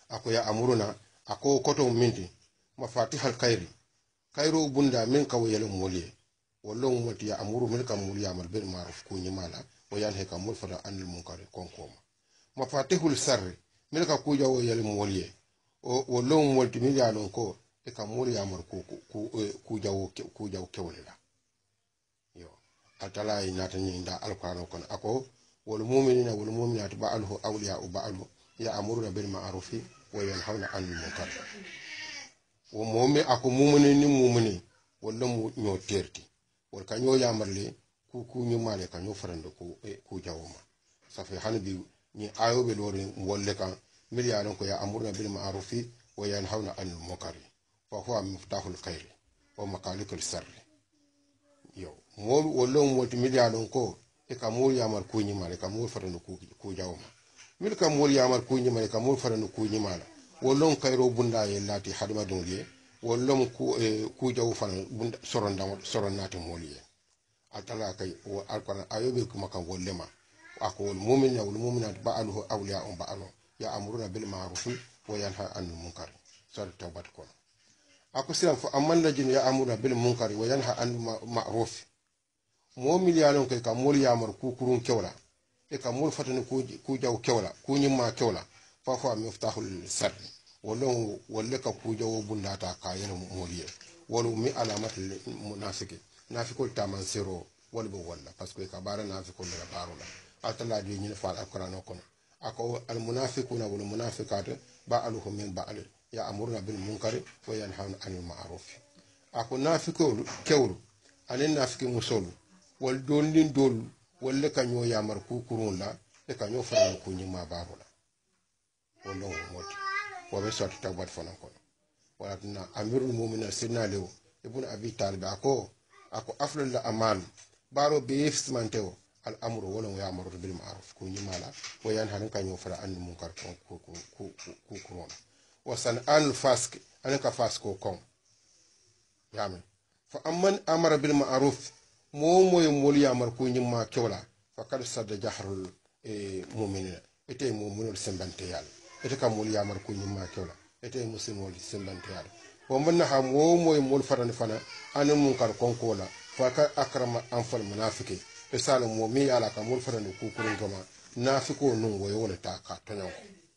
ako ya amuruna ako koto minti mafatihal khairi khairu bunda min ka wayel moliye wallo moti ya amuru min ka muli amal bil ma'ruf ko nyimala wa yanhe ka mul fada anil munkar konkoma mafatihul sarri min ka kuja wayel moliye o wallo moti min ya lon ko e ka muli amal ku jaw kewlela yo atala inata nyinda alqur'an kon ako wal mu'minina wal mu'minatu ba'aluhu awliya'u ba'alu ya amuruna bil ma'ruf wa yanhauna anil munkar wo momi ako mumuni ni mumuni wala mu ñoo terti wal ka ñoo yamarle ku ñu male ka ñoo farande ku jawoma sa fe hanbi ni ayobe lori wolle kan miliyalon ko ya amurna bil ma'ruf wa yanhauna anil munkar fa huwa miftahul khair wa maqalikul sarr yo mo wala mo miliyalon ko e ka mo yamar ku ñu male ka mo farande ku jawoma mil ka mo yamar ku ñu male ka mo farande ku ñu mala wolon kayro bunda ye lati hadma dongye wolon ku jaw fan bunda soron nati moliye atala kay o alquran ayobe kuma kan wollema ako wal mu'minina wal mu'minat ba'aluhu awliya'un ba'alu ya amruna bil ma'ruf wa yanha 'anil munkar sura tawbat kon ako silam fa amman lajin ya amruna bil munkar wa yanha 'anil ma'ruf mu'min yalon kay ka mol yamar ku kurun kewla e ka mol fatani ku jaw kewla ku nyimma kewla fafa miftahul sarr wolon wolle ka kujawo bundata ka yele moliye wolu mi alamatul munafiki nafikol taman sero wolbe walla parce que ka bara nafikol la barola atala de nyine fal alquran kono ako al munafiquna wal munafiqat ba'aluhum min ba'al ya amuruna bil munkari wa yanhauna 'anil ma'ruf ako nafikol kewlu anen nafiki musolu wal dolin dol wolle ka nyo yamar ku kurun la e ka nyo fara ku nyima barola wolon moti wabe sort tawbat fana ko wala na amirul mu'minin sidna lew ibn abi talib ako aflal amal baro be yefsmanteo al amru wala ya amru bil ma'ruf ko nyimala wa yan hanan kanyo fara an munkar ko kurona wa san an fask anaka fasko kom yamen fa amman amara bil ma'ruf moy mol ya amar ko nyimma kewla fa kad sadda jahrul mu'minin ete mu'minul sembante yalla ete kam mol yamar ko nyimma kewla ete muslimol sembante yalla wo manna ha moy mol farani fana anun munkar konkola fa ka akrama anfal munafiki e sala mo mi yala kam mol farani ku kurun goma nafiko nun woyo wala ta ka tonyon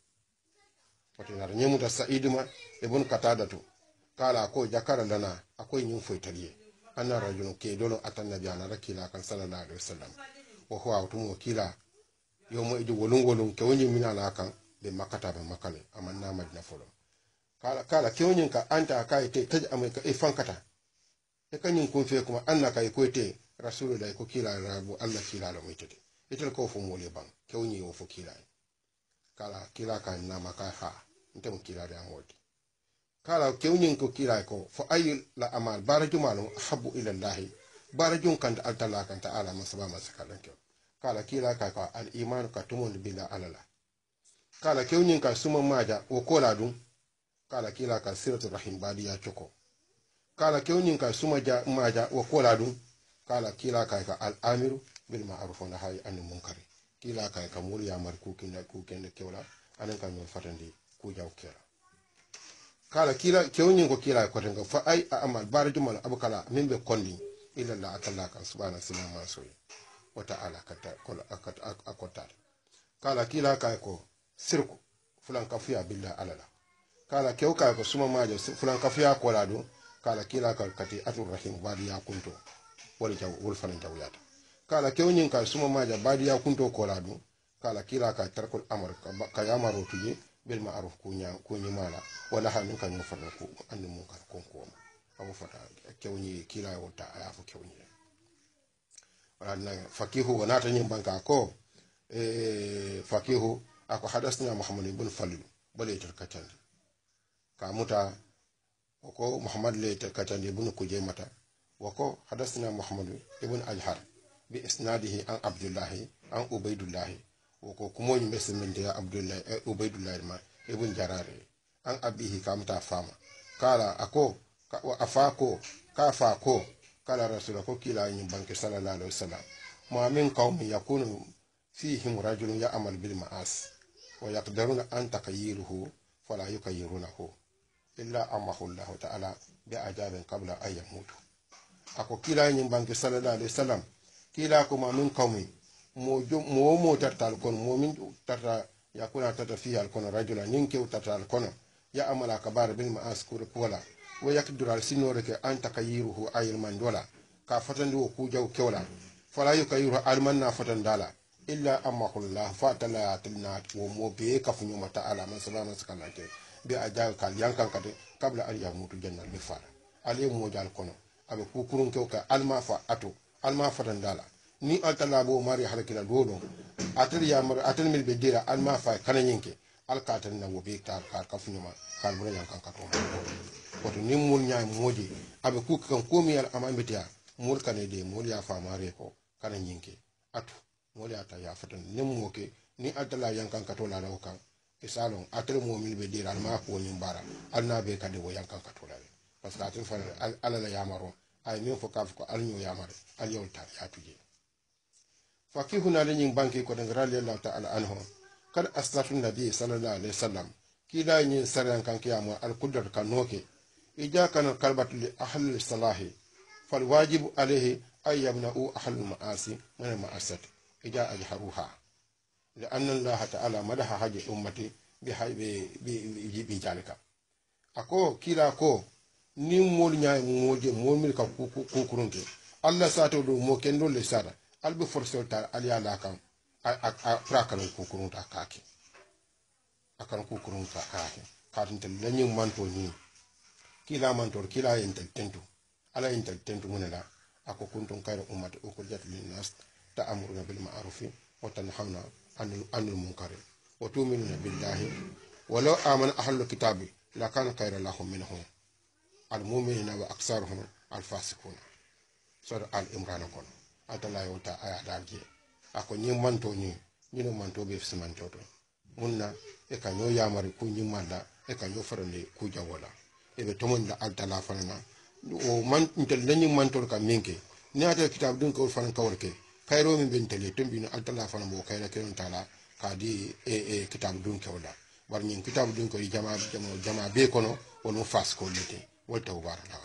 wato na nyemu da sa'iduma ibn katadatu kala ko jakara lana akoy nyum foitaliye anna rajulun ke dolo atannabi ana rakila kan sallallahu alaihi wasallam wa huwa tumu kila yomo idi wolun ke woni minala kan be makata be makale amanna madina folo kala kewnin ka anta kai te taj amai ka e fankata e kanyin kun fe kuma anna kai ko te rasulullahi ko kila rabu allah kila la moitete itel ko fo mole ban kewni wo fo kila kala kila kan na maka ha ntem kila da amoti kala kewnin ko kila ko fo ayil la amal barajumalu habbu ila allah barajun kan altala kan ta'ala masaba masakalan kew kala kila ka al iman ka tumun bila alala kala kewnin ka suma maja o kola dum kala kila ka siratu rahim badiya choko kala kewnin ka suma maja o kola dum kala kila ka al amiru bil ma'ruf wa nahy anil munkar kila ka mul ya mar ku ken kewla anan kan no fatandi ku jaw kera kala kila kewnin ko kila ko tan fa ay amal barjumal abukala min be kondi illa la atalla kan subhanahu wa ta'ala wa ta'ala kata kola akota kala kila ka ko sirku fulan kafiya billah alala kala kew ka ko suma maja fulan kafiya ko lado kala kila ka kati atur rahim badi ya kunto wala jaw wol fanan jawiyata kala kew nyin ka suma maja badi ya kunto ko lado kala kila ka tarkul amr ka yamaro tuji bil ma'ruf ko nyimala wala hanu kan mo fanan ko andu mun ka konko abu fata kew nyi kila wota aya fo kew nyi wala na fakihu wana tan nyim banka ko fakihu ako hadasna muhammad ibn falil bale tarkatan kamuta wako muhammad le tarkatan ibn kujaymata wako hadasna muhammad ibn ajhar bi isnadihi an abdullah an ubaydullah wako kumo ni mesmen ya abdullah ubaydullah ma ibn jarare an abihi kamuta fama kala ako afako kafako kala rasulako kila yin banke sallallahu alaihi wasallam ma min qaumin yakunu فيهم رجل يعمل بالمعاصي ويقدرون أن تغييره فلا يكيرونه إلا أمه الله تعالى بأجاب قبل أن يموتوا ako kila nyin banki sallallahu alaihi wasallam kila ko ma min qawmi mo tartal kon mo min tarta yakuna tata fi al kon rajula nin ke tartal kon ya amala kabar bil ma'askur wala wa yakdur al sinore ke anta kayiruhu ayil man dola ka fatandi wo ku jaw kewla fala yukayiru al man na fatandala illa amahullah fatala atilna wo mo be ka funyo mata ala man sallallahu alaihi bi ajal kal yankan kade kabla al yamutu jannal bi fara ali mo jal kono abe kukurun kew ka alma fa ato alma fatandala ni altala bo mari halakila dodo atel yamar atel mil be dira alma fa kananyinke alkatan na wo be ta ka funyo ma kal mo yankan ka to wato ni mul nyaay moje abe kukan komi al amambetiya mul kanede mul ya fa mare ko kananyinke atu mole ata ya fatan nem moke ni altala yankan katola la kan isalon atel mo mil be dira ma ko nyim bara alna be kade wo yankan katola parce que atel fa ala la yamaro ay min fo kaf ko alnyo yamare al yawta ya tuje fakihuna le nyim banki ko de radiyallahu ta'ala anhu kad aslatu nabi sallallahu alaihi wasallam kila nyin saran kan kiyamo al qudrat kan noke ija kan kalbatu li ahli salahi fal wajibu alayhi ay yabna'u ahli ma'asi min ma'asati إجا أجهروها لأن الله تعالى مدح حاجة أمتي بذلك أكو كلا أكو ni mol nyaay moje mol mil ka kukurunke Allah sato do mo kendo le sara albe forcer ta aliya la kan a prakan kukurunta kake akan kukurunta kake kadin tel lanyin manto ni kila mantor kila yentel tentu ala yentel tentu munela ako kuntum kayra ummati ukhrijat lin nas ta'muruna bil ma'ruf wa tanhauna 'anil munkar wa tu'minuna billahi walau amana ahlul kitabi lakana khayran lahum minhum al mu'minuna wa aktsaruhum al fasiqun sur al imran kon atala yota aya dalje ako nyi manto ni no manto be fismanto to munna e ka nyo yamari ku nyi manda e ka nyo farande ku jawola e be tomonda altala fanana o man intel danyi manto ka minke ni ata kitab dun ko fanan kawrke kayro min ben tele tumbi no altala fana mo kayra ken tala kadi kitab dun kawla war min kitab dun ko jama be kono wono fas ko lete wolta warala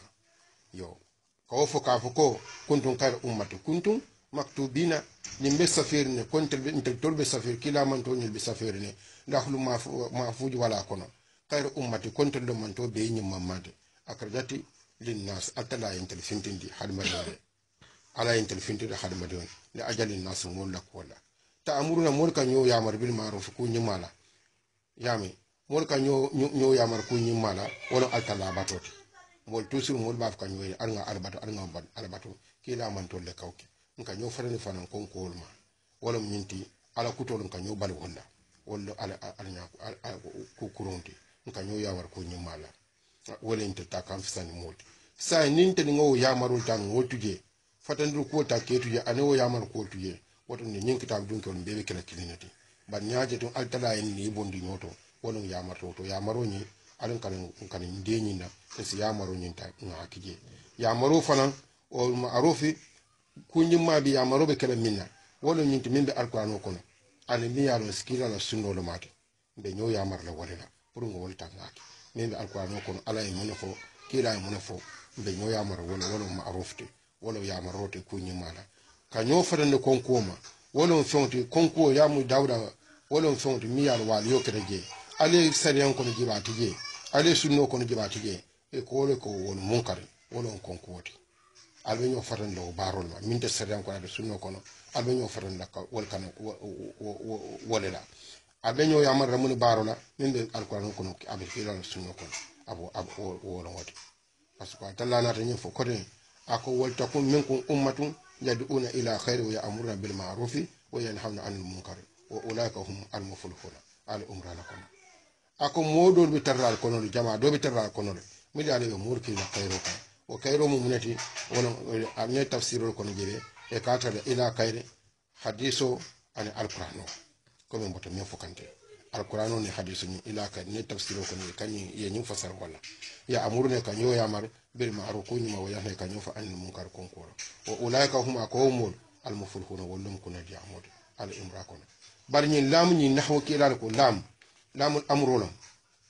yo ko fo ka fo ko kuntum kayra ummati kuntum maktubina nimbe safir ne kontel be intel tolbe safir kila man to nyel be safir ne dakhlu ma fuji wala kono kayra ummati kontel do man to be nyim mamade akarjati linnas altala yentel fintindi hadmadore ala yentel fintindi hadmadore li ajali nas molla ko wala ta'muruna mulka nyo yamar bil ma'ruf ku nyimala yami mulka nyo yamar ku nyimala wala altala batoti mol tusur mol baf kan yoy arnga albato kila man tolle kawke nka nyo farani fanan konko wolma wala minti ala kutol nka nyo bal wala ala ku kuronti nka nyo yamar ku nyimala wala inte ta kan fisani moti sa ninte ngo yamarul tan wotuje fatandu ko ta ketuje anewo yamar ko tuje woto ni nyin kitab dun ko bebe kala kilinati ban nyaaje to altala en ni bondi nyoto wala yamar to yamaro ni alin kan ndenyi na esi yamaro ni ta ngakije yamaro fana o ma'rufi kunyin ma bi yamaro be kala minna wala nyinti min be alqur'ano kono ani mi yalo skila la sunno lo mate be nyo yamar la wala pour ngo wolta ngaki min be alqur'ano kono ala e munafo kila e munafo be nyo yamar wala ma'rufti wala yamarote kunyin mala ka nyo fadande konkoma wala fonti konko yamu dawda wala fonti mi yalo wali yo kereje ale sariyan kono jibati je ale sunno kono jibati je e ko le ko won munkar wala konko woti albe nyo fadande o barol ma min te sariyan kono de sunno kono albe nyo fadande ka wol kan wala la albe nyo yamar ramun barola min be alquran kono abe filal sunno kono abo wala woti parce que talla na tan fo kote ako waltakum minkum ummatun yad'una ila khairi wa ya'muruna bil ma'ruf wa yanhauna 'anil munkar wa ulaika hum al muflihun al umrana kono ako modol bi tarral kono jama do bi tarral kono mi dale be murki la khairu ka wa khairu mumunati wala amne tafsirul kono jebe e kata ila khairi hadiso an al qur'ano ko men boto men fokante al qur'ano ni hadiso ni ila khairi ne tafsirul kono kanyi ye nyi fasar wala ya amuruna kan yo yamar bil ma'ruf ko nyima wa yahna kan yo fa anil munkar konkoro wa ulaika hum aqawmul al muflihun wallum kuna diamud al imra kono bar nyi lam nyi nahwo kilal ko lamul amrulam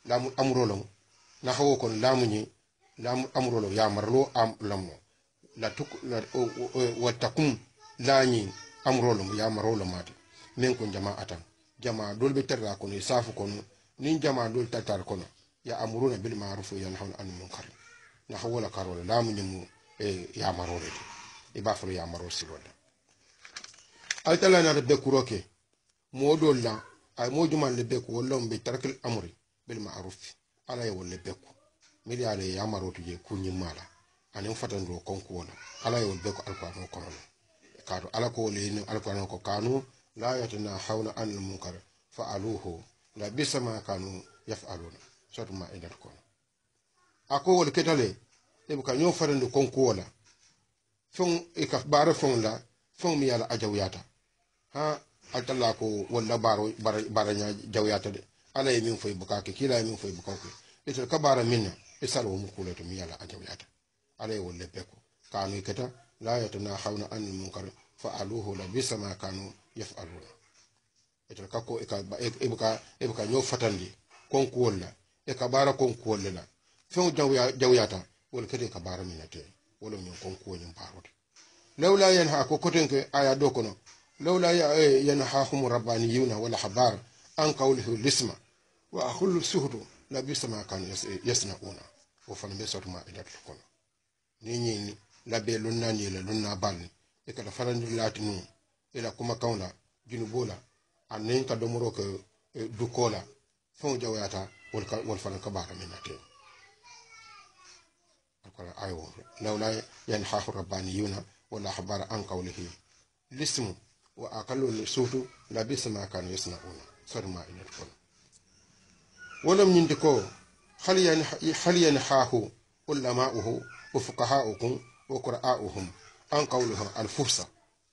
lamu amrolom na hawo kon lamu ni lamu amrolo ya marlo am lammo la tuk la watakum lani amrolom ya marolo mate men kon jama'atan jama'a dol be terra kono safu kono nin jama'a dol tatar kono ya amruna bil ma'ruf wa yanhauna 'anil munkar na hawala karola lamu ni mu ya marole e ba fulu ya maro sirola altala na be kuroke modol la ay mojuman le be ko wollom be tarkil amri bil ma'ruf ala ya wolle be ko mili ala ya maro tuje kunyi mala anin fatandro konko wala ala ya wolle be ko alqur'ano kono kaado ala ko le ni alqur'ano ko kanu la yatana hawla anil munkar fa'aluhu la bisama kanu yaf'aluna sotuma idat kono ako wol ketale e buka nyo farande konko wala fon e ka bara fon la fon mi yala ajawiyata ha altalla ko walla baranya jawyata de ala e min foy buka ke kila e min foy buka ko e ka bara minna e salwo mu kula to mi yala ajawiyata ala e wolle beko kanu keta la yatana hawna an munkar fa'aluhu la bisama kanu yaf'aluna e ka ko e buka nyo fatandi konko wala e ka bara konko wala la fon jawyata wol kete ka bara minate wala nyon konko nyon parode lawla yanha ko kotenke aya do kono lawla yanhahum rabbaniyuna wala habar an qawlihi lisma wa akhullu suhdu la bisama kan yasnauna wa fan be sotuma idat kono ni la be lunna ni la lunna bal e kala farandi latinu ila kuma kawnda junubola anen ka domoro ko du kola fon jawata wal fan ka bara minate akala ayo lawla yanhahu rabbaniyuna wala habar an qawlihi lismu wa aqallu suhdu la bisama kan yasnauna sarma ilat kono ولم ينتكو هل ينحاه علماؤه وفقهاؤكم وقراءهم عن قولهم الفرصة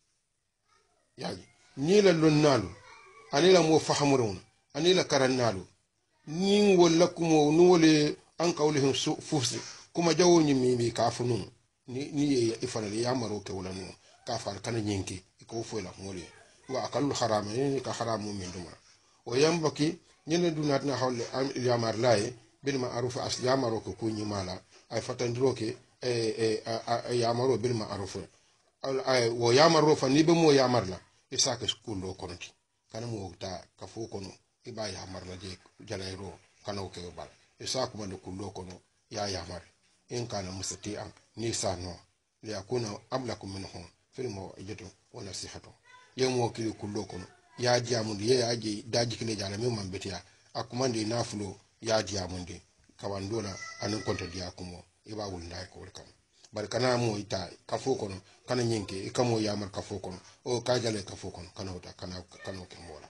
يعني نيلا لنالو أنيلا مو فهمرون أنيلا كرنالو نين ولكم ونولي عن قولهم فرصة كما جاو نيمي كافنون ni ifana ya maro ke wala no ka far kana nyinki ko fo la ngoli wa akalu haram ni ka haramu min duma o yambaki ñene dunat na hawle am yamar lay bil ma'ruf as yamaro ko kunyi mala ay fatandiro ke yamaro bil ma'ruf ay wo yamaro fa ni be mo yamar la isaka skulo konoti kana mo ta ka fo kono iba yamar la je jalayro kana ke bal isaka man kullo kono ya yamar in kana musati am ni sano li akuna amlakum minhum fil maw'idatu wa nasihatu yemo kili kullo kono ya diamundi ye aje daji kile jala mi man betiya akumande nafulo ya diamundi kawandola anan konta dia kumo iba wul nday ko kam bar kana mo ita kafo kono kana nyinke ikamo yamar kafo kono o kajale kafo kono kana uta kana ke mola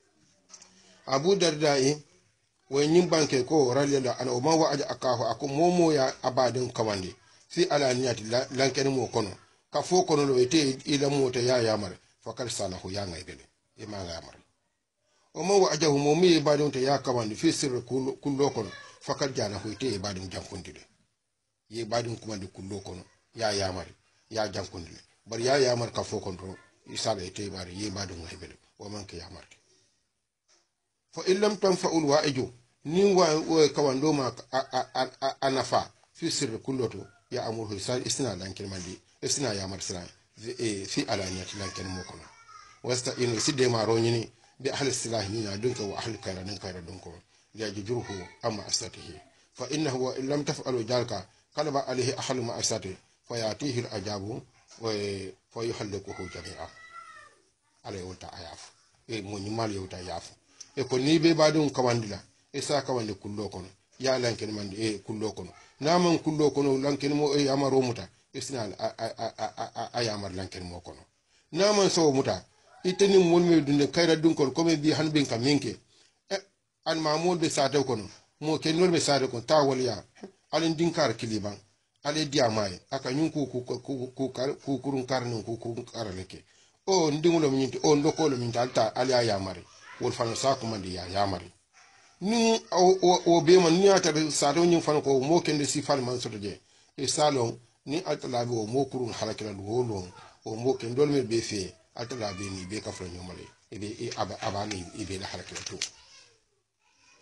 abu dardai way nyim banke ko raliyalla ana o ma wa aja akaho akum momo ya abadin kawande fi alaniyati lanken mo kono kafo kono lo ite ila mota ya yamar fakal salahu ya ngaybele ima ngamar o ma wa ajahu mo mi ibadun te ya kawande fi sirri kullo kono fakal jana hu ite ibadun jankundile ye ibadun kumande kullo kono ya yamar ya jankundile bar ya yamar kafo kono isala ite ibadun ye ibadun ngaybele o man ke yamar fa illam tanfa'ul wa'iju ni wa kawando ma anafa fi sirri kulloto ya amuru sal isna lankin mandi isna ya marsala fi alaniyati lankin mo kono wasta in sidde ma ronyini bi ahli silahi na dunka wa ahli karanin kara dunko ya jujruhu amma asatihi fa innahu wa illam taf'alu jalka kalaba alayhi ahli ma asati fa yatihi al-ajabu wa fa yuhallikuhu jami'a alay wata ayaf mo nymal yota yafu ko ni be badun kawandila isa kawande kullo kono ya lanken mandi kullo kono naman kullo kono lanken mo amaro muta isnal ayamar lanken mo kono naman so muta iteni molme dunde kayra dunkol comme bi hanbin ka minke an mamol be sata kono mo kenol be sata kono tawol ya alen dinkar kiliban ale diamay aka nyunku ku kurun karnin ku karaleke o ndingulo minti o ndokolo minti alta ali ayamari wol fana saku mandi ya yamari ni o be man ni ata sado nyin fana ko mo kende sifal man soto je e salon ni altalabi o mo kurun halakira wolo o mo ken dol me be fe altalabi ni be ka fro nyomale e be abani e be la halakira to yo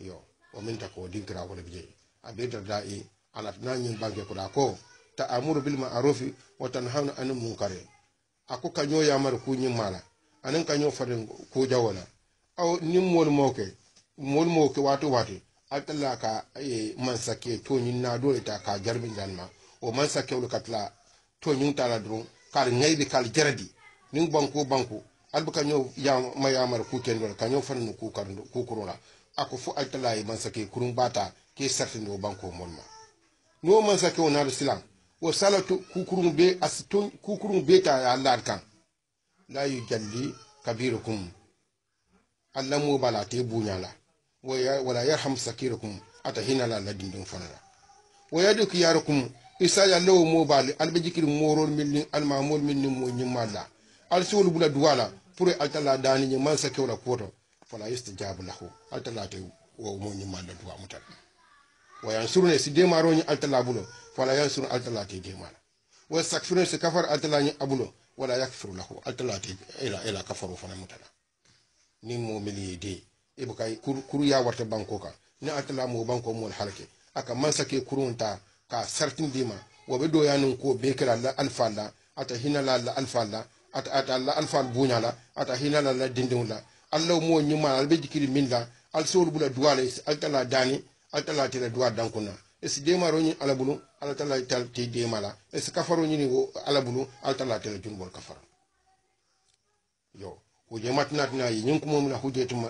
o min ta ko dinkira wala bije abi dardai ala nanyin banke ko da ko ta'amuru bil ma'rufi wa tanhauna 'anil munkari ako kanyo ya mar ku nyin mala anan kanyo faden ko jawala aw nim mol moke wato atalla ka man sake to nyin na dole ta ka jarbin janma o man sake wala katla to nyin tala drum kal ngaybi kal jaradi nin banku alba kanyo ya mayamar ku kendol kanyo faden ku karndo ku kurola ako fu altala man sake kurun bata ke sartin do banko molma no man sake wona da silam wo salatu kukurun be asitun kukurun beta ya Allah kan la yujalli kabirukum Allah mu bala te bunyala wala yarham sakirukum atahina la ladin dun fanala wayaduk yarukum isa ya law mo bali albajikir morol minni almamul minni mo nyimalla alsul bula duwala pour altala dani ni man sakewla koto fala yastajabu lahu altala te wo mo nyimalla duwa mutal wayansurune si demaro ni altala bulo wala yansur altalati demala wa sakfirun se kafar altalani abulo wala yakfuru lahu altalati ila kafaru fana mutala ni mo mili de e bukay kuru ya warta banko ka ni altala mo banko mo halake aka mansake kurunta ka sartin dima wa be do yanun ko be kala la alfalla ata hinala la alfalla ata la alfal bunyala ata hinala la dindunla allah mo nyima albe jikiri minda al sawul bula duwale altala dani altala tele duwa dankuna esi demaro ni alabulu altala tal te demala esi kafaro ni wo alabulu altala tele junbol kafaro yo huje matnat na yi nyum ko mom la huje tuma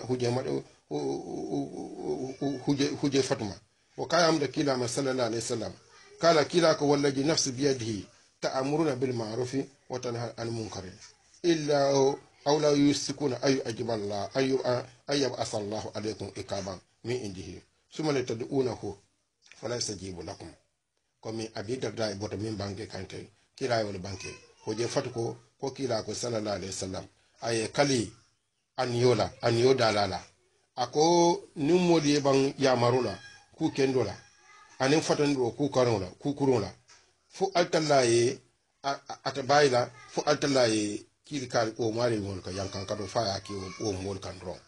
huje fatuma wa kayam da kila ma sallallahu alaihi wasallam kala kila ko wallahi nafsi bi yadihi ta'amuruna bil ma'ruf wa tanha 'anil munkar illa aw la yusikuna ayu ajiballa ayyab asallahu alaykum ikaban min indihi suma la tad'unahu fala yastajibu lakum komi abi darda bota min banke kante kila wala banke ko je fatuko ko kila ko sallallahu alaihi wasallam ay kali an yoda lala ako nummodi ban ya marula ku kendola anin fatandro ku karola ku kurola fu altallaye atabayla fu altallaye kili kal o mari won ka yankan kado fa ya ki o mol kan ro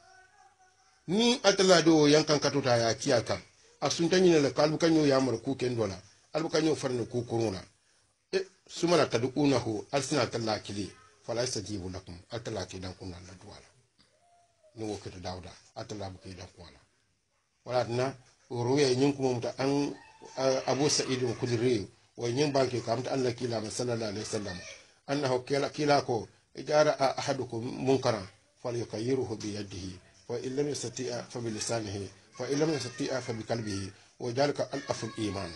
ni altalla do yankan kado ta ya ki aka asuntani ne la kalbu kanyo ya mar ku kendola albu kanyo farno ku kurola e sumala tadunahu alsina talla kili fala yastajibu lakum altalla ki dan kunna la duwala ni wokata dawda altalla bu ki dan kunna wala na ruya nyin kuma muta an abu sa'id al-khudri wa nyin banke kamta Allah kila sallallahu alaihi wasallam annahu kila ko ijara ahadukum munkaran falyughayyiruhu bi yadihi wa in lam yastati'a fa bi lisanihi fa in lam yastati'a fa bi qalbihi wa jalika al-aful iman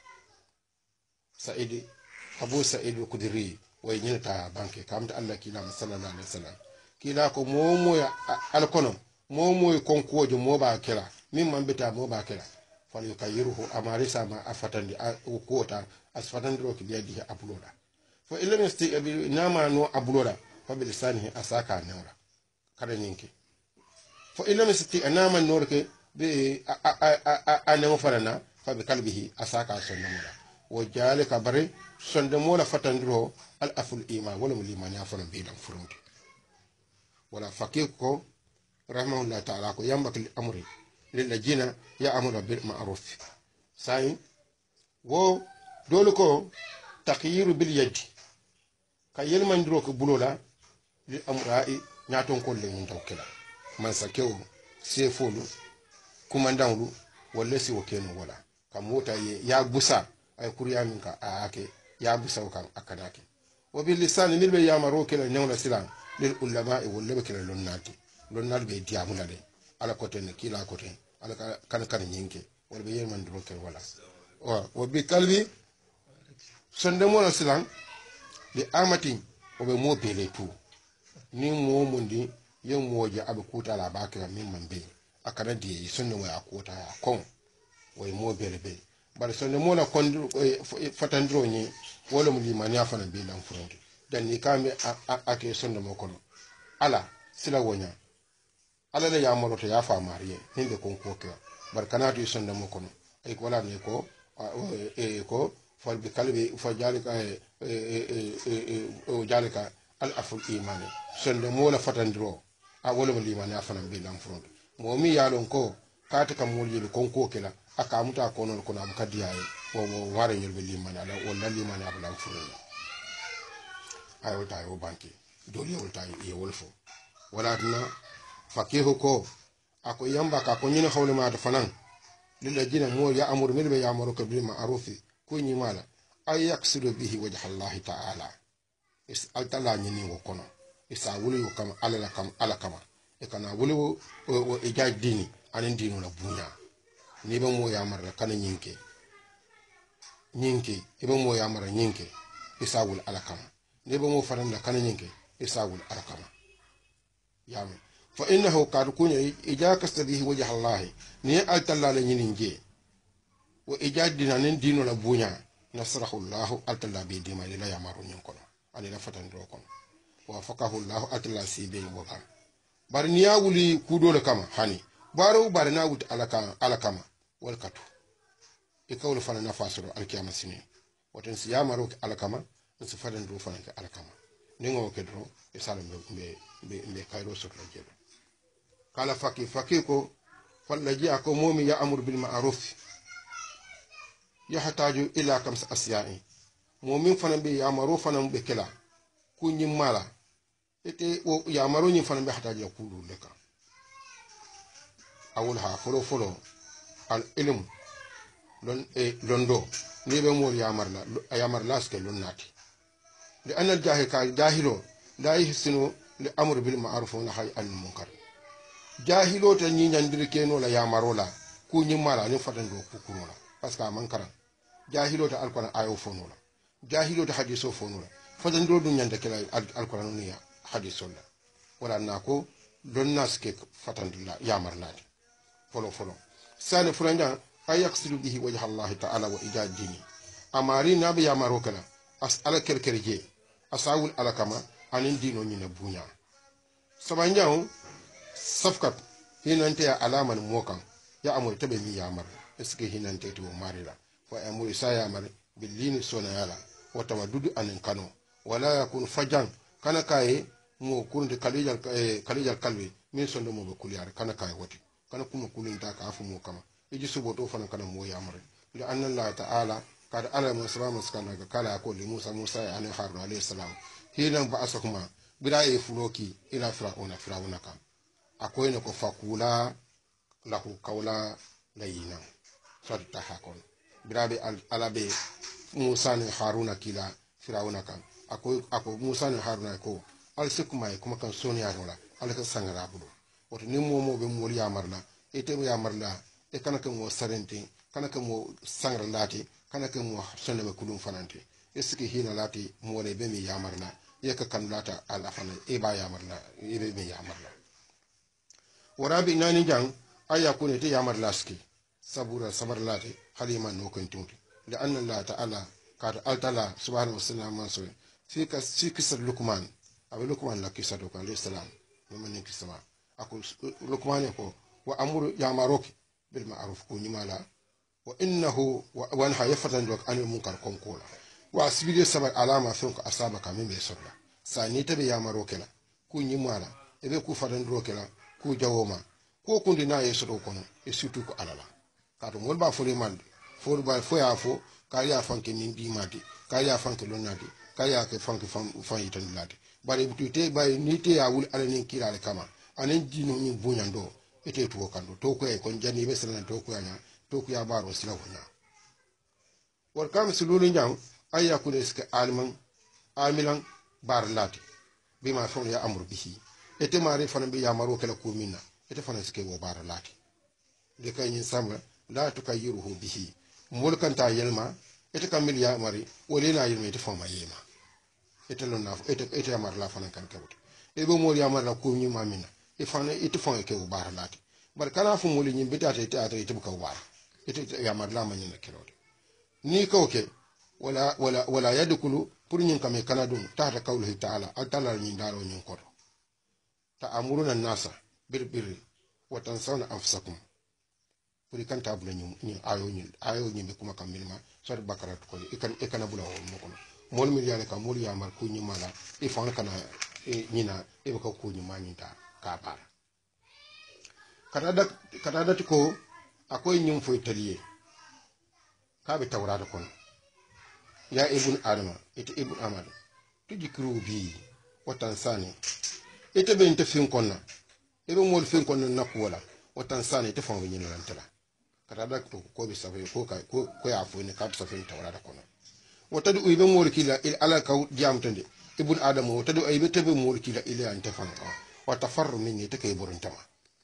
sa'id abu sa'id al-khudri wa nyin ta banke kamta Allah kila sallallahu alaihi wasallam kila ko momo ya alkono momo konkojo mo ba kila min man bita mo ba kila fal yukayiruhu amarisa ma afatandi ukota asfatandi roki biadi abuloda fa illam yasti abi nama no abuloda fa bil lisanihi asaka nawra kada ninki fa illam yasti nama norke be anamo farana fa bi kalbihi asaka sonnamura wo jalika bare sonde mola fatandiro al aful iman wala mulimani afana be dan furunti wala fakiko rahmahullah ta'ala ko yambak li amri lillajina ya amuna bil ma'ruf sai wo dole ko takyiru bil yadi kayel man dro ko bulola li amra'i nyaton ko le mun tawkila man sakew sefolu kumandanglu wala si wokeno wala kam mota ya gusa ay kuriya min ka ake ya gusa kan akanake wa bil lisan milbe ya maro kila nyawla silan lil ulama'i wala bakila lonnati be diamula de ala kote ne kila kote ala kan nyinke wala be yerman dro kel wala wa bi kalbi sonde mo silan li amati o be mo bele tu ni mo mundi yen moje abe kuta la bakira min mambe akana di sonde mo akota ya kon way mo bele be bar sonde mo la kon fatandro ni wala mu limani afana be lan furonde dan ni kambe ake sonde mo kono ala sila wonya ala le yamoro to ya fa mariye hinde kon ko ke bar kanatu sonde mo kono ay ko wala ne ko ko fal bi kalbi fa jalika jalika al aful imani sonde mo la fatandro a wala mo limani afana be lan furonde mo mi yalon ko kata kam mol yebe konko kela aka muta kono kono am kadiyaye wo ware nyel be limana ala wala limana abla furuna ayo ta yo banki doli wol ta ye wolfo wala dina fakihu ko ako yamba ka ko nyina hawle ma da fanan lilla jina mo ya amur mil be ya amuru ka bil ma'rufi ko nyi mala ay yaksidu bihi wajha Allah ta'ala is altala nyini wo kono isa wuli wo kam ala kama e kana wuli wo e jaaj dini anen dino la bunya ni be mo ya marra kana nyinke e be mo ya marra nyinke isa wul ala kama ni be mo faran la kana nyinke isa wul ala kama yami fa innahu qad kunya ijaka stadihi wajha Allah ni altala la nyini nje wo e jaaj dina anen dino la bunya nasrahu Allah altala bi dima la ya maru nyin kono ani la fatan do kono wa fakahu Allah atla sibe boka bar niya wuli kudole kama hani baro bar na wut alakama wal katu e kawlo fana na fasoro alkiyama sini woten si yamaro alakama nsi fadan do fana alakama ningo kedro e salam be kayro sotla jelo kala faki ko fallaji ako momi ya amur bil ma'ruf yahtaju ila kams asya'i momin fana be yamaro fana be kala kunyin mala ite wo yamaro nyin fana be hataji kulu leka awul ha folo al ilm londo ni be mo yamarla ske lonnati li anna al jahilo la yahsinu li amr bil ma'ruf wa nahy anil munkar jahilo ta nyi nyandir keno la yamaro la kunyin mala ni fatan do kukuno la parce que man karan jahilo ta alquran ayo fono la jahilo ta hadiso fono la fatan do dun nyanda kala alquran ni hadiso la wala nako don naske fatan la yamarla folo sane fulanja ayaksidu bihi wajha Allah ta'ala wa ijad dini amari nabi yamaro kala asala kerkerje asawul alakama anin dino nyina bunya sabanjaw safkat hinante ya alaman mokan ya amur tabe mi yamar eske hinante to marira fa amur isa yamar billini sona yala wata madudu anin kano wala yakun fajan kana kai mo kunde kalijal kalbi min sondo mo be kuliyar kana kai wati kana kuma kulin ta ka afu mo kama iji suboto fana kana mo yamar li anna Allah ta'ala kad alama sabama skana ga kala ko li Musa ya alayhi harun alayhi salam hinan ba asakuma bira e fuloki ila fir'auna kam akoy ne ko fakula lahu qawla layina sadta hakon birabe alabe Musa ne haruna kila fir'auna kam ako Musa ne haruna ko al sikuma kuma kan sonya rola alaka sangara budo woto ni momo be mol yamarla ete yamarla e kana kan mo sarenti kana kan mo sangra lati kana kan mo sonne be kulum fanante eski hina lati mo le be mi yamarla yeka kan lata ala fana e ba yamarla e be mi yamarla warabi nani jang aya kune te yamarla ski sabura sabar lati halima no kan tunti da anna Allah ta'ala kad altala subhanahu wa ta'ala manso fi kisar lukman abe lukman la kisa do kan alayhi salam mo man kisama ako lukman ko wa amuru yamaroki bil ma'ruf ko nyimala wa innahu wa anha yafatan dok anil munkar kon kola wa asbide sabar alama fon ko asaba kamin be sobla sani tabe yamaroke la ku nyimala ebe ku fadan roke la ku jawoma ko kundi na yeso do kono e surtout ko alala kato ngol ba fori mande for ba fo ya fo ka ya fanke nin di mati ka ya fanke lonati ka ya ke fanke fan yitan lati bare butute bay ni te ya wul alanin kirale kama anen dino ni bunyando ete to kando to ko e kon jani be sanan to ko anya to ko ya baro sila wona war kam sululu nyam ayya kul iska amilan bar lati bima fon ya amru bihi ete mari fana be ya maro kala ko minna ete fana iske wo bar lati de kay nyin samra la tukayyiruhu bihi mulkanta yelma ete kamil ya mari wolina yelma ete fama yema ete lonna ete ya mar la fana kan kawto e bo mol ya mar la ko nyi mamina e fana ite fon ke wo bar lati bar kana fu moli nyi bita ate buka bar ite ya mar la manyi na kirode ni kawke wala yadkhulu pour nyin kame kana dum tahta qawlihi ta'ala atala nyin daro nyin ko ta amuruna an-nasa bil birri wa tansawna anfusakum pour kan tabula nyin ayo nyin be kuma kamilma sar bakarat ko ikana bula wo mo kono mol mi yale ka mol ya mar ko nyi mala e fon kana nyina e ko ko nyi manyita ka bar kata dati ko akoy nyum foy taliye kabe tawrata kon ya ibn adama ite ibn amad tujikru bi watan sani ite be inte fin konna ebe mol fin konna nakwala watan sani ite fon winyi lantala kata da ko be safe ko ya fo ne ka safe tawrata kon watadu ibe mol kila il ala ka jamtande ibn adama watadu ibe tebe mol kila ile ante fan wa tafarru minni take buruntama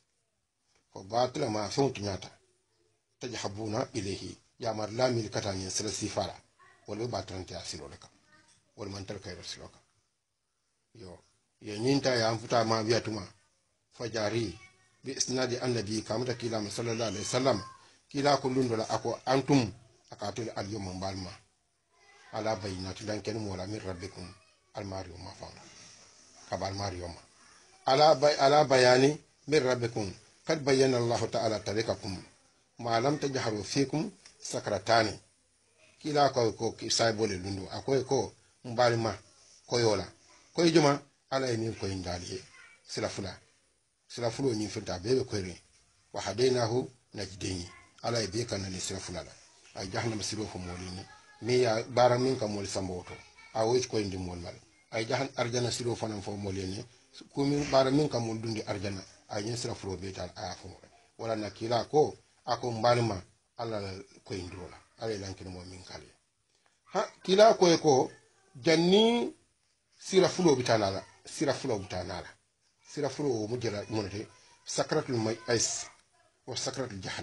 ko batla ma fontu nyata tajhabuna ilayhi ya mar lamil katani sala sifara wala batrante asilo laka wala man talka rasuloka yo ya nyinta ya amfuta ma biatuma fajari bi isnadi annabi kamata kila sallallahu alaihi wasallam kila kullundo la ako antum akatul al yawm balma ala bayyinati dan ken mola min rabbikum al mariyo ma fa kabal mariyo ma ala bayani min rabbikum kad bayyana allah ta'ala tarikakum ma lam tajharu fikum sakratani kila ko saibole lundu akoy ko mbalima koyola koy juma ala min koy ndali sila fulo ni finta bebe koyri wa hadainahu najdini ala be kan ni sila fulala ay jahannam silo fo molini mi ya bara min kam mol samboto a woy ko indi mol mal ay jahan arjana silo fanam fo molini ko min bara min kam mol dundi arjana ay ni sila fulo be tal a fo wala nakila ko ako mbalima ala ko indrola ala lankin mo min kale ha kila ko janni sira fulo bitanala sira fulo mujjala monete sakratul may ais wa sakratul jahl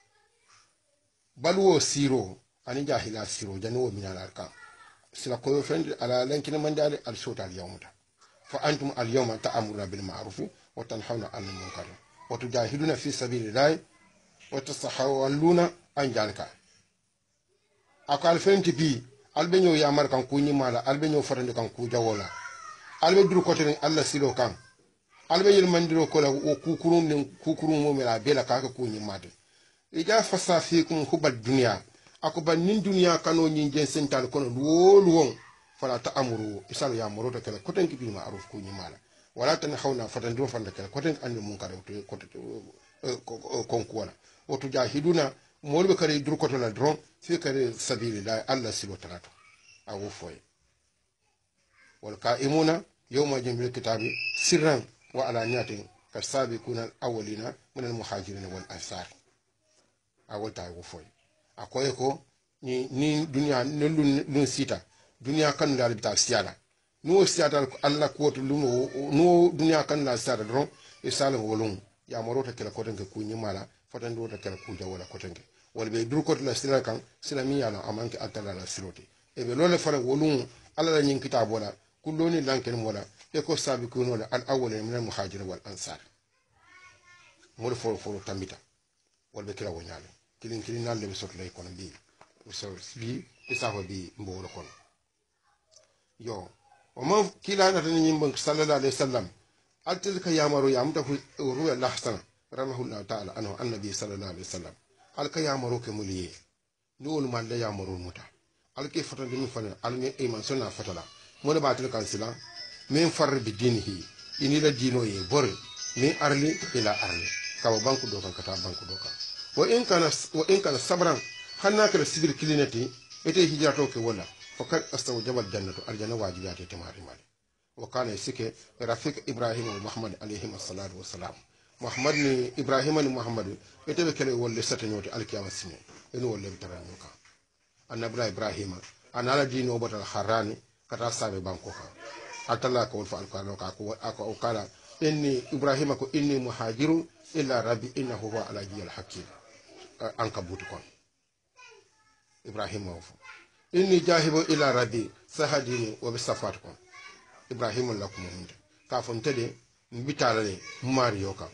balwo siro ani jahila siro janni wo minala ka sira ko fendi ala lankin mandale al sotal yawmuta fa antum al yawma ta'muruna bil ma'ruf wa tanhauna 'anil munkar wa tujahiduna fi sabilillahi wa tasahawluna an jalika akal fenti bi albenyo ya mar kan ku nyimala albenyo farande kan ku jawola albe dur ko ten alla silo kan albe yel mandiro ko la kukurun mo mela bela kaka ku nyimade ija fasa fikum hubal dunya akuba nin dunya kano nyin jen sental kono wolu won fala ta amuru isal ya moroto kala ko ten kibi ma'ruf ku nyimala wala tan hawna fatan do fanda kala ko ten andi mun kare ko konkuwala wotu jahiduna molbe kare dur ko la dron fi kare sabilillah alla silo talato awu foy wal qa'imuna yawma jamil kitabi sirran wa alaniyatin kasabiquna al-awwalina min al-muhajirin wal ansar awol ta awu foy akoy ko ni dunya lun sita dunya kan dal bita siada no siada alla ko to luno no dunya kan la siada dron e salam wolum ya morota kala ko tan ko nyimala fatan do ta kala ku jawala ko tan wala be dur ko la sila kan sila mi yana amanke atala la siloti e be lole fara wolum ala la nyin kitabo la kulloni lanken mola e ko sabi ko no al awwal min al muhajir wal ansar mo fo tambita wala be kila wonyale kilin nal le sot lay kono bi so bi isafa bi mbolo kono yo o mo kila na tan nyim sallallahu alaihi wasallam altilka yamaru yamta ruya lahsan rahimahullahu ta'ala anhu annabi sallallahu alaihi wasallam alka yamaro ke muliye ni wol man da yamaro muta alke fatan dum fana alme iman sunna fatala mo da batul kansila min far bi dinihi ini la dino ye bor min arli ila arli kawa banku do kan kata banku do kan wa in kana sabran hanna kala sibil kilinati ete hijrato ke wala fakat astaw jabal jannatu aljanna wajibati tamari mali wa kana sike rafiq ibrahim wa muhammad alayhi assalatu wassalam muhammad ni ibrahim ni muhammad ete be kele wolle satanyoti alkiyama sine eno wolle bitaranyoka annabra ibrahim anala dino batal harani kata sabe banko ka atalla ko fa alkano ka ko kala inni ibrahim ko inni muhajiru illa rabbi innahu huwa ala jiyal hakim ankabut kon ibrahim wa inni jahibu ila rabbi sahadini wa bisafat kon ibrahim lakum munde ka fontede mbitalale mario ka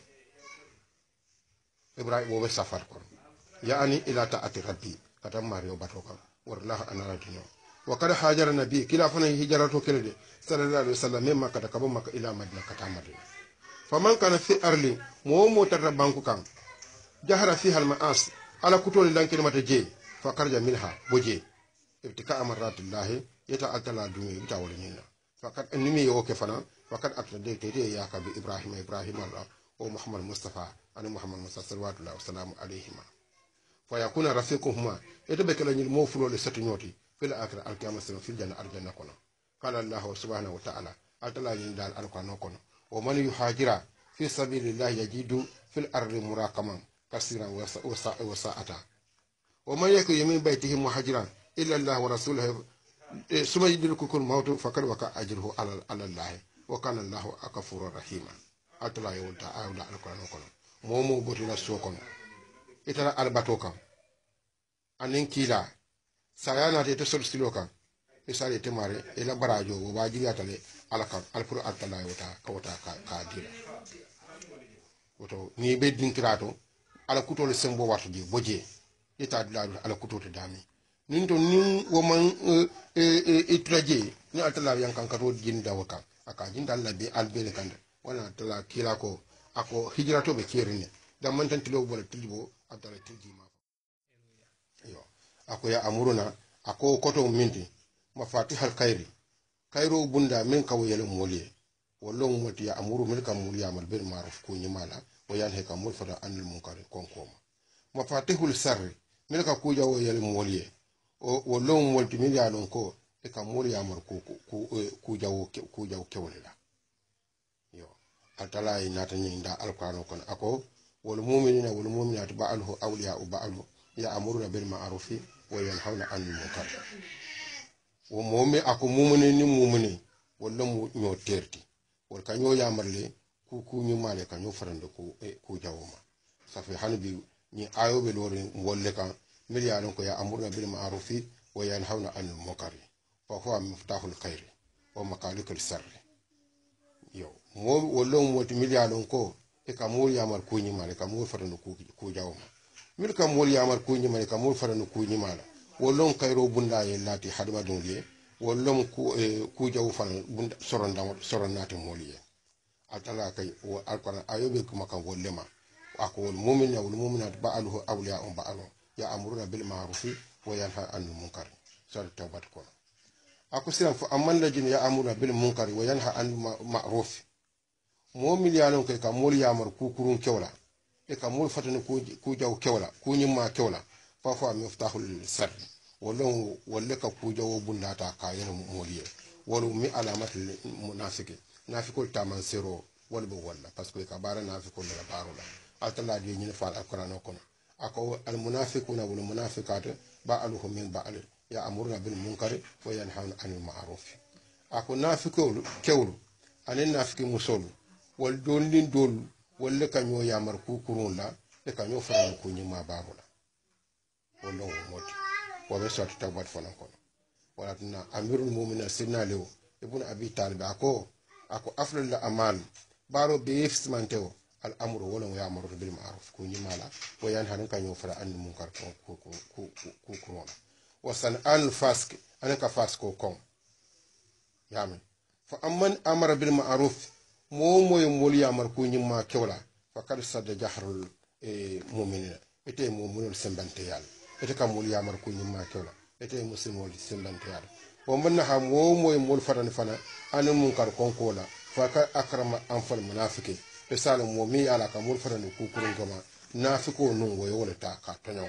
ibrahim wa bisafat kon yaani ila ta'ati rabbi kata mario batoka wallahi anaradino wa kada hajara nabi kila fana hijratu kelede sallallahu alaihi wasallam memma kada kabo maka ila madina kata madina faman kana fi arli mo tarra banku kan jahara fiha al ma'as ala kutol lankin mata je fa karja minha boje ibtika amarratullah yata atala dumi bita wala nyina fakat annimi yo ke fana fakat atade tede ya ka bi ibrahim Allah ومحمد مصطفى أنا محمد مصطفى صلوات الله وسلام عليهما فيكون رفيقهما يتبك لن الموفلو لستنيوتي في الآخرة القيامة في الجنة أرجنا كنا قال الله سبحانه وتعالى أتلا يندال القرآن كنا ومن يهاجر في سبيل الله يجد في الأرض مراقما كثيرا وساعة ومن يكن يمين بيته مهاجرا إلا الله ورسوله ثم يدركه الموت فقد وقع أجره على الله وكان الله غفورا رحيما أتلا يولد أولى القرآن كنا مومو بوتنا سوكنا itara albato kan anin kila sayana te sol silo kan isale te mare ila barajo wo waji yatale alaka alpur altala yota kawta ka dira woto ni be dinkirato ala kutole sembo warto je boje ita diladu ala kutote dami nin to nin wo man itraje ni altala yankan kato jinda waka aka jinda alla be albele kanda wala tala kila ko ako hijrato be kirine dan man tan tilo bola tilbo adala tijima yo ako ya amuruna ako koto minti mafatihal khairi khairu bunda min kaw yele moliye wallo moti ya amuru min kam muli amal bil ma'ruf ko nyimala o yan he kam mul fada anil munkar konkoma mafatihul sarri min ka ku jawo yele moliye o wallo moti min ya non ko e kam muli amal ku jawo kewlela yo atala inata nyinda alquran kon ako والمؤمنين والمؤمنات بعضهم أولياء بعض يأمرون بالمعروف وينهون عن المنكر ومؤمن أكو مؤمنين ولا نيوتيرتي والكانيو يامرلي كو نيمالي كانيو فرند كو جاوما صافي حنبي ني ايو بلوري مولكا مليانو كو يأمرون بالمعروف وينهون عن المنكر فهو مفتاح الخير ومقاليد الشر يو مو ولا موت مليانو كو e ka mol yamar ko nyima le ka mol farano ko jawma mil ka mol yamar ko nyima le ka mol farano ko nyima la wolon kayro bunda ye lati hadma don le wolon ku jaw fan bunda soron nati moliye atala kay o alquran ayobe kuma kan wollema ako wal mu'min wal mu'minat ba'aluhu awliya ba'alu ya amruna bil ma'ruf wa yanha 'anil munkar sar tawbat ko ako siram fu amman lajin ya amruna bil munkar wa yanha 'anil ma'ruf mo miliyalon kay ka mol yamar ku kurun kewla e ka mol fatani ku jaw kewla ku nyimma kewla fa fa miftahul sar wala ka ku jaw bundata ka yele moliye wala mi alamat munafiki nafikul taman sero wala bo wala parce que ka bara nafikul la barula altalla di nyine fa alquran ko ako al munafiquna wal munafiqat ba'aluhum min ba'al ya amuruna bil munkari wa yanhauna 'anil ma'ruf ako nafikul kewlu anen nafiki musolu wal dolin dol wala kanyo yamar ku kurun la e kanyo fara ko nyima barula wala moti wa be sot tawbat fana ko wala tuna amirul mu'minin sidna lew ibn abi talib ako aflal amal baro be fismanteo al amru wala yamaru bil ma'ruf ko nyima la wa yan hanan kanyo fara an munkar ko kurun wa san al fask anaka fasko kon yamen fa amman amara bil ma'ruf moy mol yamar ko nyimma kewla fakad sadda jahrul mu'minina ete mu'minul sembante yal ete kam mol yamar ko nyimma kewla ete muslimol sembante yal o manna ha moy mol faran fana anul munkar konkola faka akrama anfal munafiki be sala momi ala kam mol faran ko kurun gama nafiko nun wo yola ta ka tonyon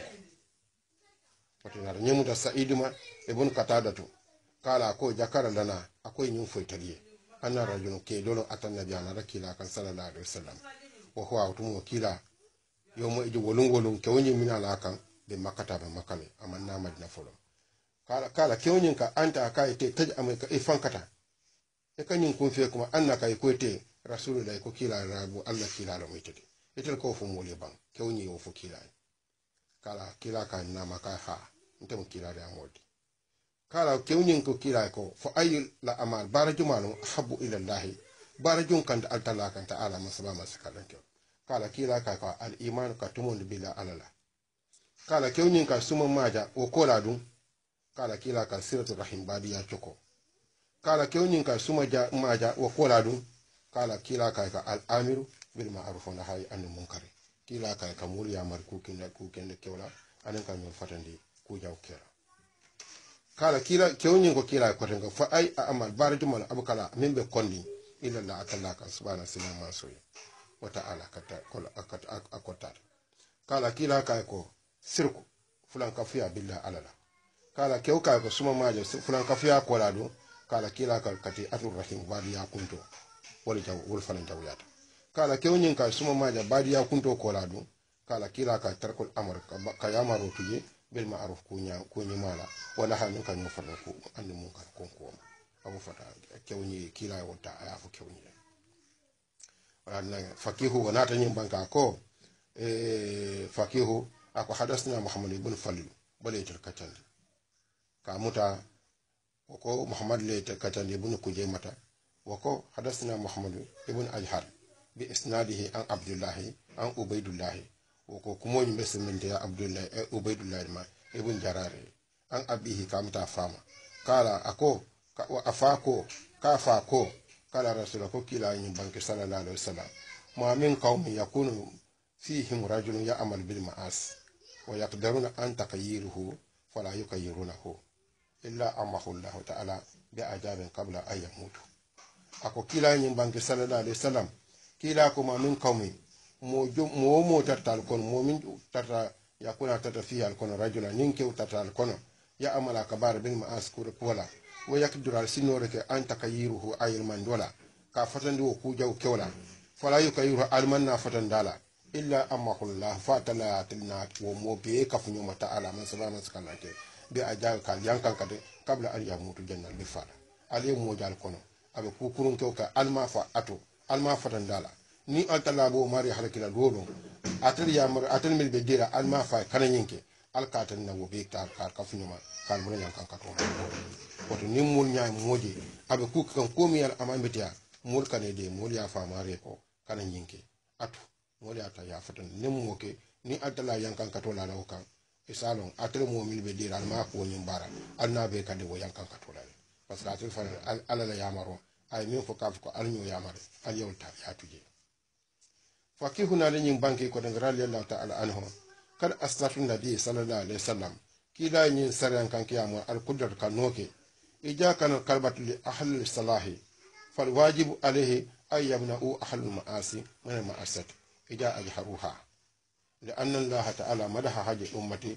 ko patina nyemuta saiduma ibn katadatu kala ko jakara lana akoy nyum foitaliye anna rajulun ke dolo atanna jana rakila kan sallallahu alaihi wasallam wa huwa utum wakila yomo eji wolungolun ke woni mina la kan be makata be makale amanna madina folo kala ke woni ka anta kai te taj amaka e fankata e kanyin kun fe kuma anna kai ko te rasulullahi ko kila rabu allah kila la moytede etel ko fu moli ban ke woni yo fu kila kala kila kan na maka ha ntem kila da modi kala kewnin ko kila ko fo ayul la amal barajumalu habbu ila allah barajun kan altala kan ta'ala masaba masakalan ke kala kila ka ko al iman ka tumun bila alala kala kewnin ka suma maja o kola dum kala kila ka siratu rahim badiya choko kala kewnin ka suma maja o kola dum kala kila ka al amiru bil ma'ruf wa nahy anil munkar kila ka mul ya mar ku kende kewla anan kan fatandi ku jaw kera kala kila kewnin ko kila ko tenga fa ay amal barajum abu kala min be kondi illa la atalla kan subhanahu wa ta'ala wa ta'ala akota kala kila kay ko sirku fulan kafiya billah alala kala kew kay ko suma maje fulan kafiya ko la do kala kila kal kati atur rahim badi ya kunto wala jaw wol fanan jaw yata kala kew nyin kay suma maje badi ya kunto ko la do kala kila kay tarkul amr ka yamaro tuje bil ma'ruf ko mala wala hanin kan yo fanan ko andu mun kan ko abu fata kewni kila wota aya fo kewni wala fakihu wanata nyim banka ko fakihu ako hadasna muhammad ibn falil balaytul katandi kamuta wako muhammad laytul katandi ibn kujemata wako hadasna muhammad ibn ajhar bi isnadihi an abdullah an ubaydullah wako kumoy mbesmente ya abdullah ubaydullah ma ibn jarare an abihi kamuta fama kala ako afako kafako kala rasulako kila yin banki sallallahu alaihi wasallam ma min qaumi yakunu fihim rajulun ya'mal bil ma'as wa yaqdiruna an taqyiruhu fala yuqayyirunahu illa amahu Allah ta'ala bi ajabin qabla an yamutu ako kila yin banki sallallahu alaihi wasallam kila ko ma min qaumi mo tatal kon mo min tata yakuna tata fi al kon rajulan ninke tatal kon ya amala kabar bil ma'as wala wo yakdura sinore ke an takayiruhu ayil man dola ka fatandi wo kujaw kewla fala yukayiru alman na fatandala illa amahullah fatala tilna wo mo be ka funyo mata ala man sabana sakalate be ajaga kal yankan kade qabla an yamutu jannal bi fala ali mo jal kono abe kukurun kewka alma fa ato alma fatandala ni altala bo mari halakila dodo atal yamar atal mil be dira alma fa kananyinke alkatan na wo be tar ka funyo ma kal mo yankan ka to woto nin mul nyaay moje abe ku kan komi yal amambetia mul kanede mul ya famare ko kana nyinke atu mul ya ta ya fatan nin moke ni atala yankan katola la kan isalon atel mo mil be diral ma ko nyim bara annabe kade wo yankan katola parce que atel fa ala la yamaro ay min fo kaf ko al nyu yamare al yawta ya tuje fakihuna le nyim banki ko den radiyallahu ta'ala anhu kad asnatu nabi sallallahu alaihi wasallam kila nyin saran kan kiyamo al qudrat kanoke إذا كان القلبة لأهل الصلاح فالواجب عليه أن يمنعوا أهل المعاصي من المعاصي إذا أجهروها لأن الله تعالى مدح هذه الأمة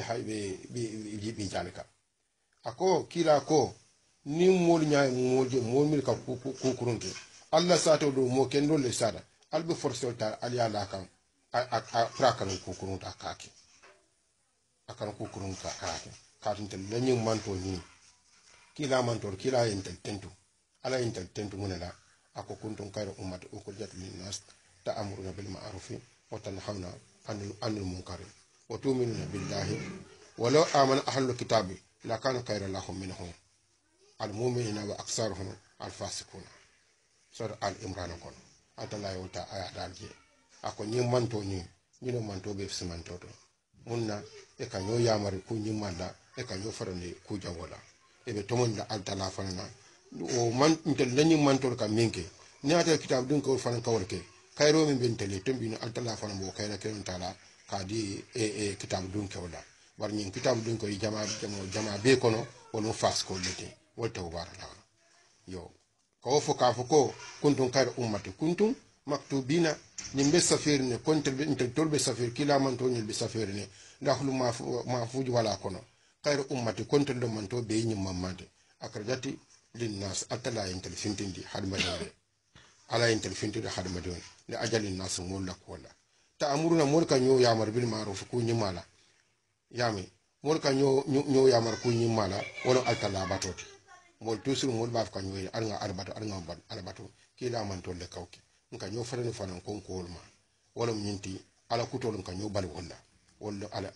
بذلك أكو كلا أكو ni mol nyaay moje mol mil ka kukurunke alla sato do mo kendo le sada albe forcé ta aliya la kan a prakan kukurunta kake akan kukurunta kake katin la nyi manto ni kila mantor kila yentel tentu ala yentel tentu munela ako kuntum khayra ummati ukhrijat lin-nas ta'muruna bil ma'ruf wa tanhauna 'anil munkar wa tu'minuna billahi wa law amana ahlul kitabi lakana khayran lahum minhum al-mu'minuna wa aktsaruhum al-fasiquna sur al-imran kon atala yota aya dalje ako nyi manto ni no manto be simanto to munna e kanyo yamari ku nyi manda e kanyo farande ku jawola ebe tomon da altala fanana o man intel lañu mantol ka minke ni ata kitab dun ko fanan kawarke kayro min bentele tombi no altala fanan bo kayra ken tala kadi kitab dun ko da war ñin kitab dun ko jama be kono wonu fas ko lete wolta barala yo ko fo ka fo ko kuntum kayra ummati kuntum maktubina nimbe safir ne kontel be intel tolbe safir kila manto ni be safir ne dakhlu ma fuji wala kono khairu ummati kontel do manto be nyim mamade akrajati linnas atala intel fintindi hadmadore ala intel fintindi hadmadore li ajalin nas mulla kola ta'amuruna mulka nyo yamar bil ma'ruf ku nyimala yami mulka nyo yamar ku nyimala wala altala batoti mol tusul mol baf ka nyo arnga albato kila manto le kawke nka nyo farani fanan kon kolma wala nyinti ala kutol nka nyo bal wala ala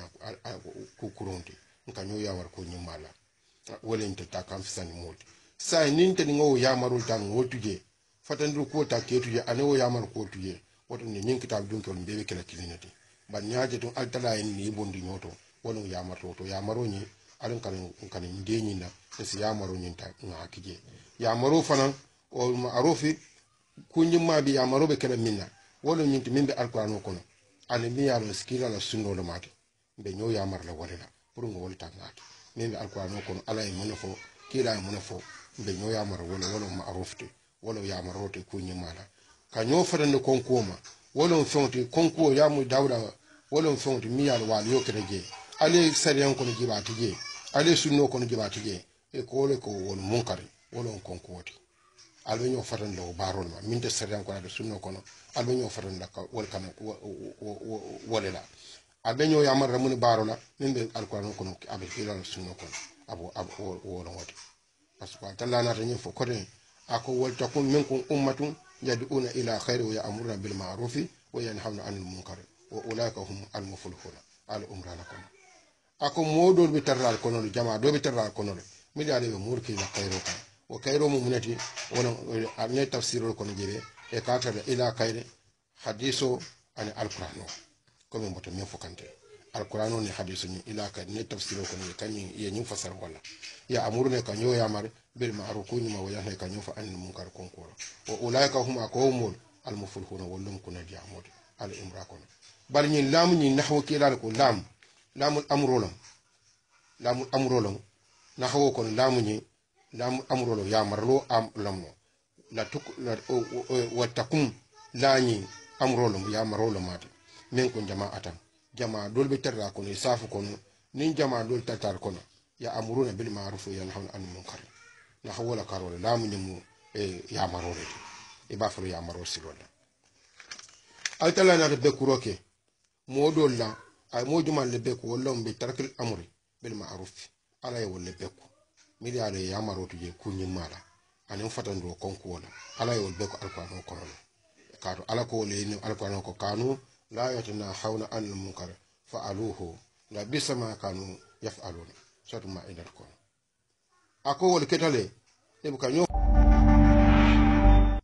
ku kuronti nka nyo yamar ko nyimala wala inte ta kam fisani moti sai ninte ngo yamarul tan wotuje fatandu ko ta ketuje anewo yamar ko tuje woto ni nyin kitab dun ko bebe kala kilinati ban nyaaje tun altala en ni bondi nyoto wala yamar to yamaro ni alun kan ndenyi na esi yamaro nyinta ngakije yamaro fanan o ma'rufi kunyimma bi yamaro be kala minna wala nyinti mimbe alqur'ano kono ani mi yalo skila la sunno lo mate be nyo yamar la wala pour ngo wolta ngati mimbe alqur'ano kono ala e munafo kila e munafo be nyo yamar wala ma'rufte wala yamarote kunyimala ka ñoo fatande konkuwo ma wolon feŋti konkuwo yamu dawda wolon feŋti mi yaal waali yo kene je ale sariyan kono jibaati je ale sunno kono jibaati je e ko wole ko wol munkari wolon konkuwoti albe ñoo fatande o baarol ma min te sariyan kono ade sunno kono albe ñoo fatande ka wol kana wole la albe ñoo yamarra mun baarola min be alquran kono abe kilal sunno kono abo wolon woti parce que talla ta ñin fo kote ako wol takum minkum ummatun yad'una ila khairi wa ya'muruna bil ma'rufi wa yanhauna 'anil munkar wa ulaika hum al muflihun al umrana kono ako modol bi tarral kono jama do bi tarral kono mi dale be murki la khairo kan wa khairo mu munati wona ne tafsirul kono jebe e katara ila khairi hadiso an alquran ko min boto min fokante alquran ni hadiso ni ila khairi ne tafsirul kono kanyi ye nyu fasar wala ya amuruna kan yo ya mare bil ma'ruf ni ma waya hay kan yo fa anil munkar kon ko wa ulaika hum aqawmul al muflihun wallum kuna diamod al imra kono bal ni lam ni nahwu kilal ko lamul amrolam nahwu kon lamul amrolo ya marlo am lamno la tuk la wa takum lani amrolo ya marolo mate min ko jama'atan jama'a dolbe terra kono isafu kono nin jama'a dol tatar kono ya amuruna bil ma'ruf wa yanhauna 'anil munkar na hawala karole lamu nyimu ya marore e ba falo ya marore sirola altala na be kuroke modol la ay mojumal le be ko walla mbe tarkil amri bil ma'ruf ala ya wala be ko mi ya le ya maroto je kunyi mala anen fatando konko wala ala ya wala be ko alquran ko no kato ala ko le ni alquran ko kanu la yatana hawna 'anil munkar fa'aluhu la bisama kanu yaf'aluna sotu ma idar ko ako wol ketale e buka nyo